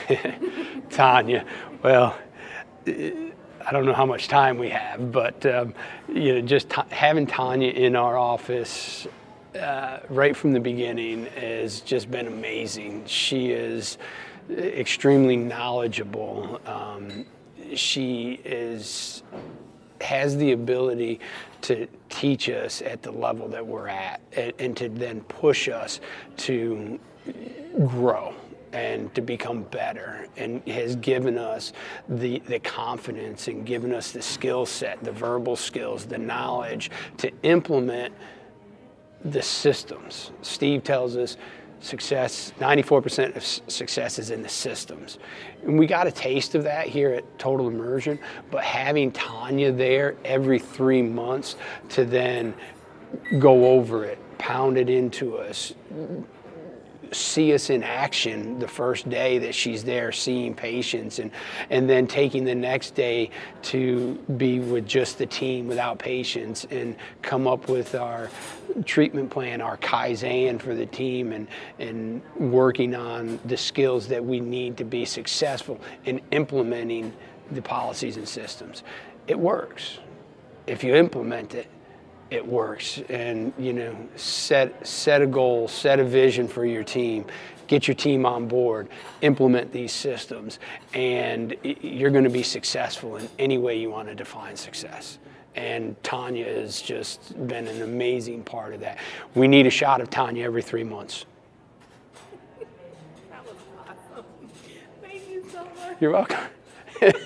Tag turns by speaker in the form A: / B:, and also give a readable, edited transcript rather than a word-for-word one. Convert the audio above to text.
A: Tanya, well, I don't know how much time we have, but you know, just having Tanya in our office right from the beginning has just been amazing. She is extremely knowledgeable. She has the ability to teach us at the level that we're at, and to then push us to grow and to become better, and has given us the confidence and given us the skill set, the verbal skills, the knowledge to implement the systems. Steve tells us success, 94% of success is in the systems. And we got a taste of that here at Total Immersion, but having Tanya there every 3 months to then go over it, pound it into us, see us in action the first day that she's there seeing patients, and then taking the next day to be with just the team without patients and come up with our treatment plan, our Kaizen for the team, and working on the skills that we need to be successful in implementing the policies and systems. It works. If you implement it, it works. And you know, set a goal, set a vision for your team, get your team on board, implement these systems, and you're going to be successful in any way you want to define success. And Tanya has just been an amazing part of that. We need a shot of Tanya every 3 months.
B: That was awesome. Thank you so much.
A: You're welcome.